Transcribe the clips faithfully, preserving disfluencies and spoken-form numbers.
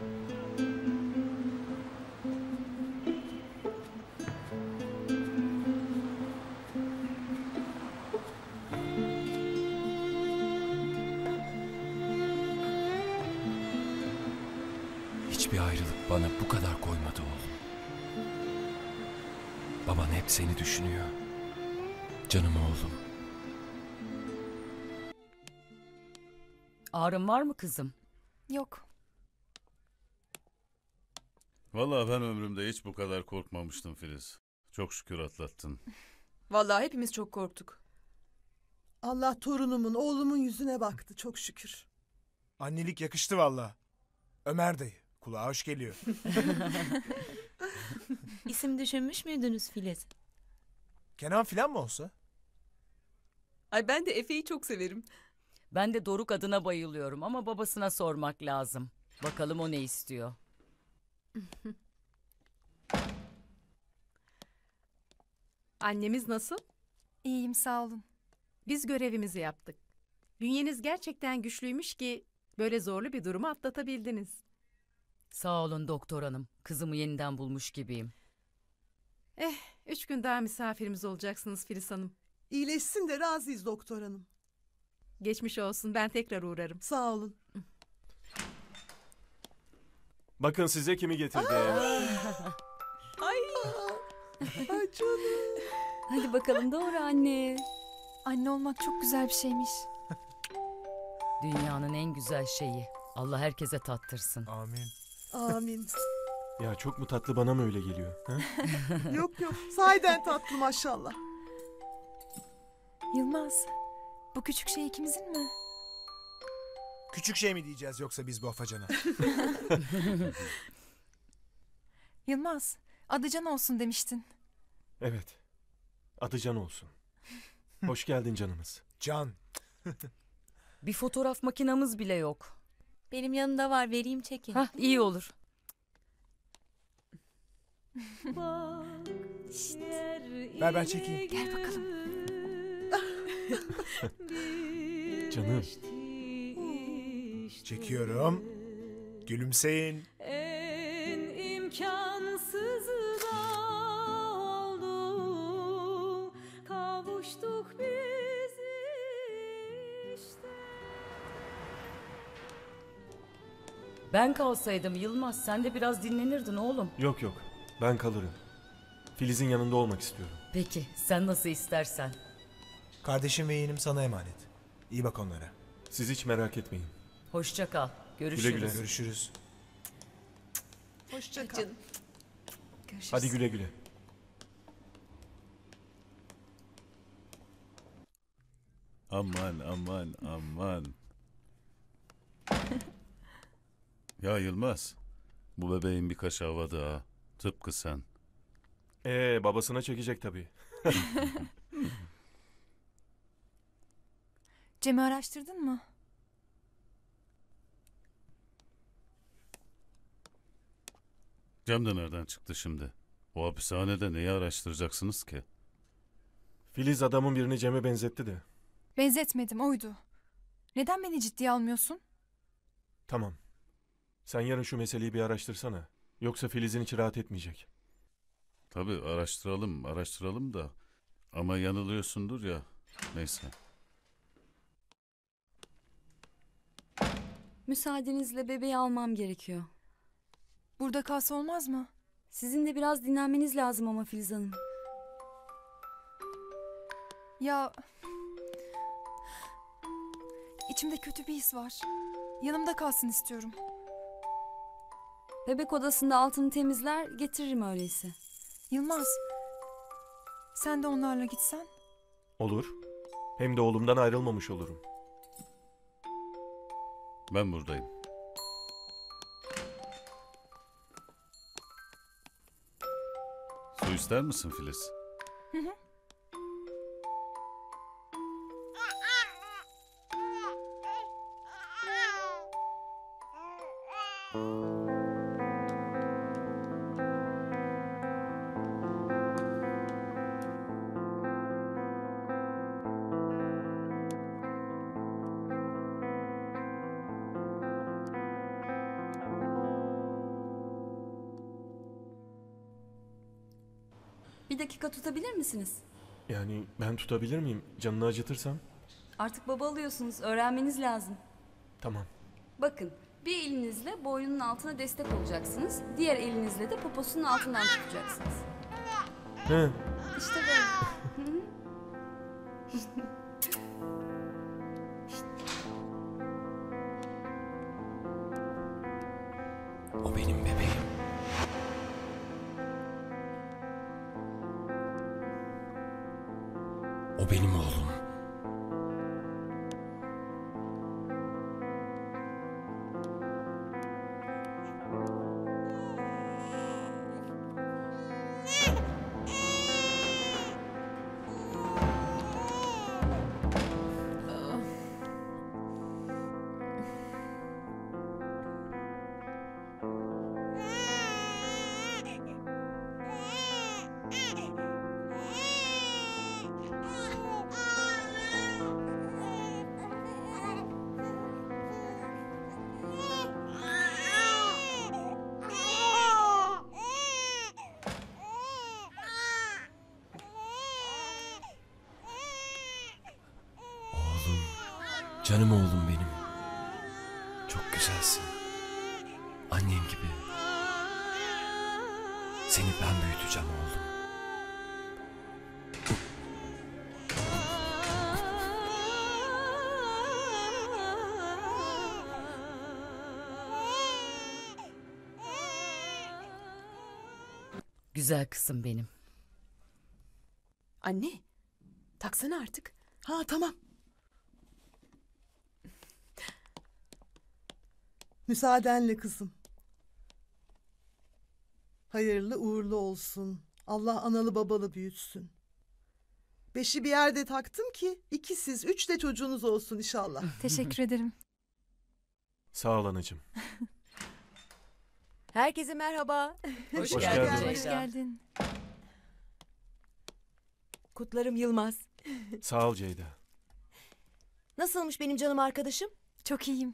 Hiçbir ayrılık bana bu kadar koymadı oğlum. Baban hep seni düşünüyor. Canım oğlum. Ağrın var mı kızım? Yok. Vallahi ben ömrümde hiç bu kadar korkmamıştım Filiz. Çok şükür atlattın. Vallahi hepimiz çok korktuk. Allah torunumun, oğlumun yüzüne baktı çok şükür. Annelik yakıştı valla. Ömer dayı, kulağa hoş geliyor. İsim düşünmüş müydünüz Filiz? Kenan filan mı olsa? Ay ben de Efe'yi çok severim. Ben de Doruk adına bayılıyorum ama babasına sormak lazım. Bakalım o ne istiyor. Annemiz nasıl? İyiyim, sağ olun. Biz görevimizi yaptık. Bünyeniz gerçekten güçlüymüş ki böyle zorlu bir durumu atlatabildiniz. Sağ olun doktor hanım. Kızımı yeniden bulmuş gibiyim. Eh, üç gün daha misafirimiz olacaksınız Filiz Hanım. İyileşsin de razıyız doktor hanım. Geçmiş olsun, ben tekrar uğrarım. Sağ olun. Bakın size kimi getirdim. Ay. Ay canım. Hadi bakalım doğru anne. Anne olmak çok güzel bir şeymiş. Dünyanın en güzel şeyi. Allah herkese tattırsın. Amin. Amin. Ya çok mu tatlı, bana mı öyle geliyor? Ha? Yok yok. Sahiden tatlı maşallah. Yılmaz, bu küçük şey ikimizin mi? Küçük şey mi diyeceğiz yoksa biz bu afacana? Yılmaz, adı Can olsun demiştin. Evet. Adı Can olsun. Hoş geldin canımız. Can. Bir fotoğraf makinamız bile yok. Benim yanımda var, vereyim çekin. Hah, iyi olur. Ver ben çekeyim. Gel bakalım. Canım. Çekiyorum. Gülümseyin. En imkansızı da oldu. Kavuştuk biz işte. Ben kalsaydım Yılmaz, sen de biraz dinlenirdin oğlum. Yok yok. Ben kalırım. Filiz'in yanında olmak istiyorum. Peki, sen nasıl istersen. Kardeşim ve yeğenim sana emanet. İyi bak onlara. Siz hiç merak etmeyin. Hoşça kal. Görüşürüz. Güle güle. Görüşürüz. Hoşça kal. Canım. Görüşürüz. Hadi güle güle. Aman aman aman. Ya Yılmaz, bu bebeğin bir kaş havada ha. Tıpkı sen. Ee babasına çekecek tabii. Cem'i araştırdın mı? Cem de nereden çıktı şimdi? O hapishanede neyi araştıracaksınız ki? Filiz adamın birini Cem'e benzetti de. Benzetmedim, oydu. Neden beni ciddiye almıyorsun? Tamam. Sen yarın şu meseleyi bir araştırsana. Yoksa Filiz'in içi rahat etmeyecek. Tabii araştıralım, araştıralım da. Ama yanılıyorsundur ya. Neyse. Müsaadenizle bebeği almam gerekiyor. Burada kalsa olmaz mı? Sizin de biraz dinlenmeniz lazım ama Filiz Hanım. Ya... İçimde kötü bir his var. Yanımda kalsın istiyorum. Bebek odasında altını temizler, getiririm öyleyse. Yılmaz, sen de onlarla gitsen? Olur. Hem de oğlumdan ayrılmamış olurum. Ben buradayım. Su ister misin Filiz? Hı hı. Bir dakika tutabilir misiniz? Yani ben tutabilir miyim? Canını acıtırsam? Artık baba oluyorsunuz. Öğrenmeniz lazım. Tamam. Bakın, bir elinizle boynunun altına destek olacaksınız. Diğer elinizle de poposunun altından tutacaksınız. He. İşte böyle. O benim bebeğim. O benim oğlum. Oğlum, canım oğlum benim. Çok güzelsin. Annem gibi. Seni ben büyüteceğim oğlum. Güzel kızım benim. Anne, taksana artık. Ha tamam. Müsaadenle kızım. Hayırlı uğurlu olsun. Allah analı babalı büyütsün. Beşi bir yerde taktım ki iki siz, üç de çocuğunuz olsun inşallah. Teşekkür ederim. Sağ ol anacığım. Herkese merhaba. Hoş, Hoş geldin. geldin. Hoş geldin. Kutlarım Yılmaz. Sağ ol Ceyda. Nasılmış benim canım arkadaşım? Çok iyiyim.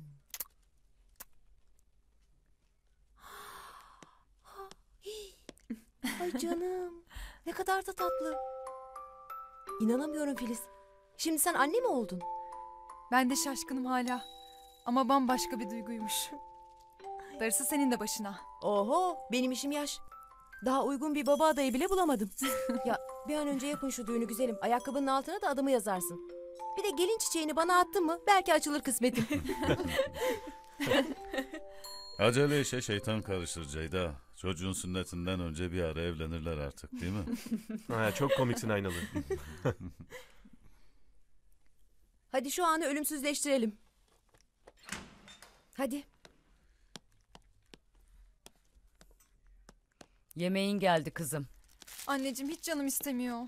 Ay canım. Ne kadar da tatlı. İnanamıyorum Filiz. Şimdi sen anne mi oldun? Ben de şaşkınım hala. Ama bambaşka bir duyguymuş. Darısı senin de başına. Oho, benim işim yaş. Daha uygun bir baba adayı bile bulamadım. Ya bir an önce yapın şu düğünü güzelim. Ayakkabının altına da adımı yazarsın. Bir de gelin çiçeğini bana attın mı belki açılır kısmetim. Acele işe şeytan karışır Ceyda. Çocuğun sünnetinden önce bir ara evlenirler artık değil mi? Ha, çok komiksin aynalı. Hadi şu anı ölümsüzleştirelim. Hadi. Yemeğin geldi kızım. Anneciğim hiç canım istemiyor.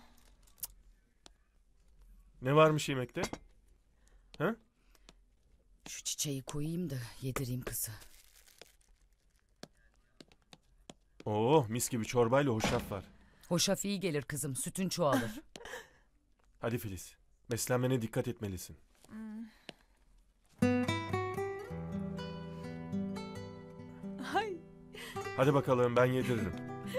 Ne varmış yemekte? Ha? Şu çiçeği koyayım da yedireyim kızı. Oo, mis gibi çorbayla hoşaf var. Hoşaf iyi gelir kızım. Sütün çoğalır. Hadi Filiz, beslenmene dikkat etmelisin. Ay. Hadi bakalım, ben yediririm.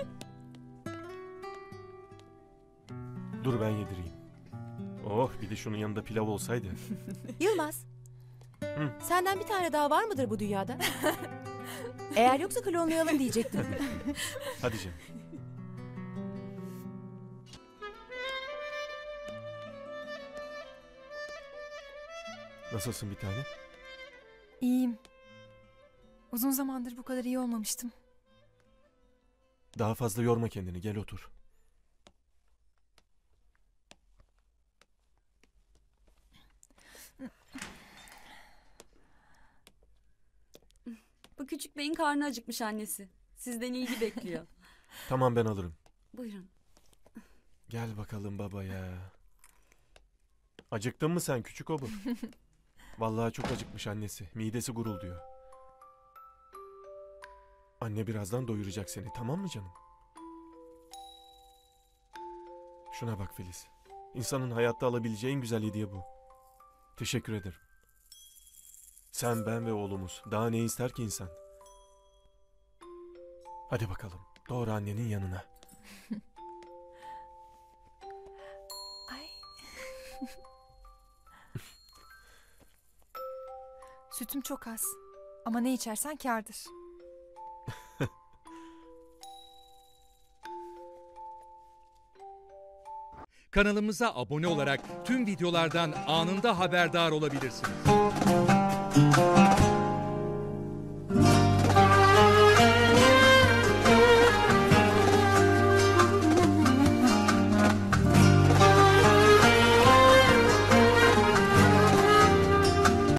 Dur ben yedireyim. Oh, bir de şunun yanında pilav olsaydı. Yılmaz. Hı. Senden bir tane daha var mıdır bu dünyada? Eğer yoksa klonlayalım diyecektim. Hadi canım. Nasılsın bir tane? İyiyim. Uzun zamandır bu kadar iyi olmamıştım. Daha fazla yorma kendini, gel otur. Bu küçük beyin karnı acıkmış annesi. Sizden ilgi bekliyor. Tamam, ben alırım. Buyurun. Gel bakalım babaya. Acıktın mı sen küçük obur? Vallahi çok acıkmış annesi. Midesi gurulduyor. Anne birazdan doyuracak seni, tamam mı canım? Şuna bak Filiz. İnsanın hayatta alabileceği en güzel hediye bu. Teşekkür ederim. Sen, ben ve oğlumuz. Daha ne ister ki insan? Hadi bakalım. Doğru annenin yanına. Sütüm çok az. Ama ne içersen kârdır. Kanalımıza abone olarak tüm videolardan anında haberdar olabilirsiniz.